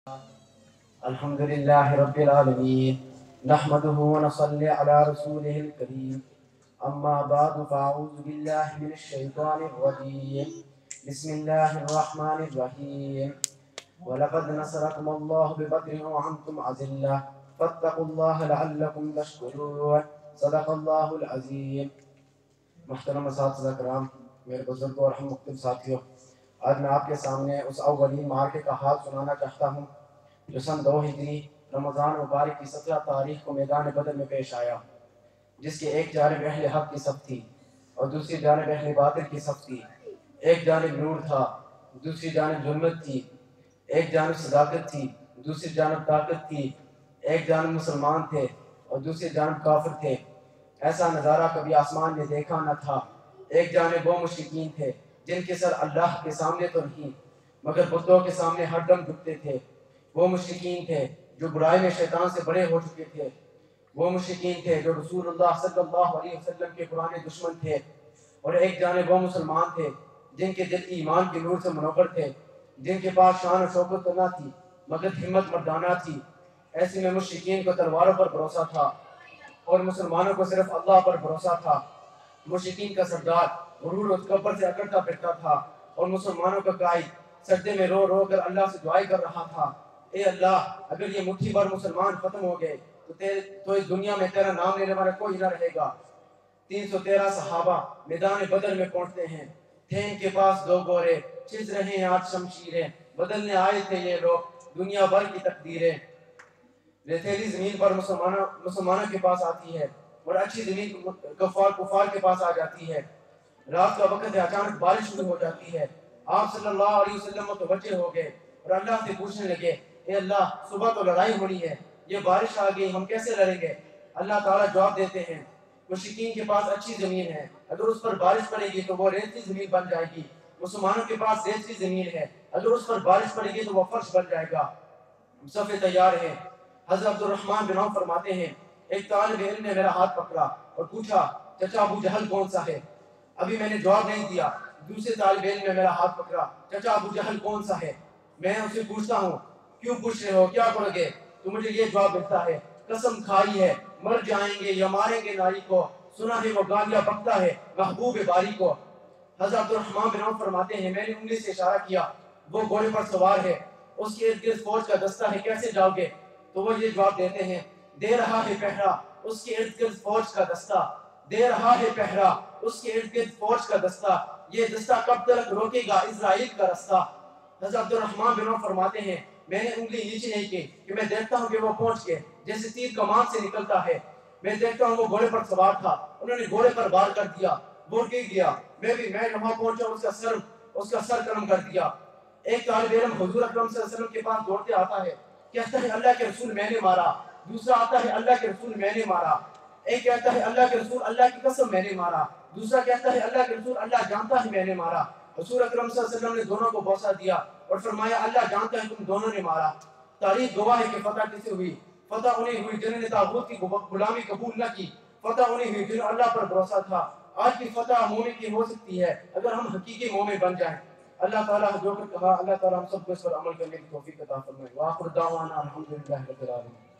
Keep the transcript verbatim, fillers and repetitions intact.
الحمد لله رب العالمين نحمده ونصلي على رسوله الكريم أما بعد فأعوذ بالله من الشيطان الرجيم بسم الله الرحمن الرحيم ولقد نصركم الله ببدر وأنتم أذلة فاتقوا الله لعلكم تشكرون صدق الله العظيم. محترم اساتذہ کرام، میرے بزرگوں اور ہم مختلف ساتھیوں، آج میں آپ کے سامنے اس اولین معرکے کا حال سنانا چاہتا ہوں جو سن دو ہجری رمضان مبارک کی سترہ تاریخ کو میدان بدر میں پیش آیا، جس کے ایک جانب اہل حق کی صف تھی اور دوسری جانب اہل باطل کی صف تھی۔ ایک جانب نور تھا، دوسری جانب ظلمت تھی، ایک جانب صداقت تھی، دوسری جانب طاقت تھی، ایک جانب مسلمان تھے اور دوسری جانب کافر تھے۔ ایسا نظارہ کبھی آسمان نے دیکھا نہ تھا۔ ایک جانب وہ مشرکین تھے جن کے سر اللہ کے سامنے تو نہیں مگر بتوں کے سامنے ہر دم جھکتے تھے۔ وہ مشرکین تھے جو برائی میں شیطان سے بڑے ہو چکے تھے۔ وہ مشرکین تھے جو رسول اللہ صلی اللہ علیہ وسلم کے پرانے دشمن تھے۔ اور ایک جانب وہ مسلمان تھے جن کے دل ایمان کے نور سے منور تھے، جن کے پاس شان و شوکت تو نہ تھی مگر ہمت مردانہ تھی۔ ایسے میں مشرکین کو تلواروں پر بھروسہ تھا اور مسلمانوں کو صرف اللہ پر بھروسہ تھا۔ مشرکین کا سردار غرور و تکبر سے اکڑتا پھرتا تھا اور مسلمانوں کا قائد سجدے میں رو رو کر اللہ سے دعائیں کر رہا تھا، اے اللہ اگر یہ مٹھی بھر مسلمان ختم ہو گئے تو, تو اس دنیا میں تیرا نام لینے والا کوئی نہ رہے گا۔ تین سو تیرہ صحابہ میدان بدر میں پہنچتے ہیں۔ تھے ان کے پاس دو گورے، چز رہے ہیں آج شمشیریں، بدلنے آئے تھے یہ لوگ دنیا بھر کی تقدیریں۔ ریتیلی زمین پر مسلمانوں مسلمانوں کے پاس آتی ہے اور اچھی زمین کفار کفار کے پاس آ جاتی ہے۔ رات کا وقت ہے، اچانک بارش شروع ہو جاتی ہے۔ آپ صلی اللہ علیہ وسلم متوجہ ہو گئے اور اللہ سے پوچھنے لگے، اے اللہ صبح تو لڑائی ہونی ہے، یہ بارش آ گئی، ہم کیسے لڑیں گے؟ اللہ تعالیٰ جواب دیتے ہیں، مشرکین کے پاس اچھی زمین ہے، اگر اس پر بارش پڑے گی تو وہ ریتلی زمین بن جائے گی۔ مسلمانوں کے پاس ریتلی زمین ہے، اگر اس پر بارش پڑے گی تو وہ فرش بن جائے گا۔ صفے تیار ہے۔ حضرت عبد الرحمن بن عوف فرماتے ہیں، ایک طالب علم نے میرا ہاتھ پکڑا اور پوچھا، چچا ابو جہل کون سا ہے؟ ابھی میں نے جواب نہیں دیا۔ دوسرے طالب علم نے میرا ہاتھ پکڑا، چچا ابو جہل کون سا ہے؟ میں اسے پوچھتا ہوں، کیوں پوچھ رہے ہو، کیا کرو گے؟ تو مجھے یہ جواب ملتا ہے، قسم کھائی ہے مر جائیں گے یا ماریں گے ناری کو، سنا ہے وہ گالیاں بکتا ہے محبوب باری کو۔ حضرت عبد الرحمن بن عوف فرماتے ہیں، میں نے انگلی سے اشارہ کیا، وہ گھوڑے پر سوار ہے، اس کے ارد گرد فوج کا دستہ ہے، کیسے جاؤ گے؟ تو وہ یہ جواب دیتے ہیں، دے رہا ہے پہرا اس کے ارد گرد فوج کا دستہ، دے رہا ہے پہرا اس کے ارد گرد فوج کا دستہ، یہ دستہ کب تک روکے گا اسرائیل کا رستہ۔ حضرت عبد الرحمن بن عوف فرماتے ہیں، میں نے انگلی نیچے نہیں کی کہ میں دیکھتا ہوں کہ وہ پہنچ گئے، جیسے تیر کمان سے نکلتا ہے۔ میں دیکھتا ہوں وہ گھوڑے پر سوار تھا، انہوں نے گھوڑے پر وار کر دیا، وہ گر گیا، میں بھی میں وہاں پہنچا، اس کا سر اس کا سر قلم کر دیا۔ ایک طالب علم حضور اکرم صلی اللہ علیہ وسلم کے پاس دوڑتے آتا ہے، کہتا ہے اللہ کے رسول میں نے مارا، دوسرا آتا ہے اللہ کے رسول میں نے مارا، ایک کہتا ہے اللہ کے رسول اللہ کی قسم میں نے مارا، دوسرا کہتا ہے اللہ کے رسول اللہ جانتا ہے میں نے مارا۔ حضور اکرم صلی اللہ علیہ وسلم نے دونوں کو بوسہ دیا اور فرمایا اللہ جانتا ہے تم دونوں نے مارا۔ تاریخ گواہ ہے کہ فتح کسے ہوئی؟ فتح انہیں ہوئی جنہوں نے طاغوت کی غلامی قبول نہ کی، فتح انہیں ہوئی جنہوں اللہ پر بھروسہ تھا۔ آج کی فتح مومن کی ہو سکتی ہے اگر ہم حقیقی مومن بن جائیں۔ اللہ تعالیٰ جو کچھ کہا اللہ تعالیٰ ہم سب کو اس پر عمل کرنے کی توفیق عطا فرمائے۔ وآخر دعوانا الحمدللہ رب العالمین۔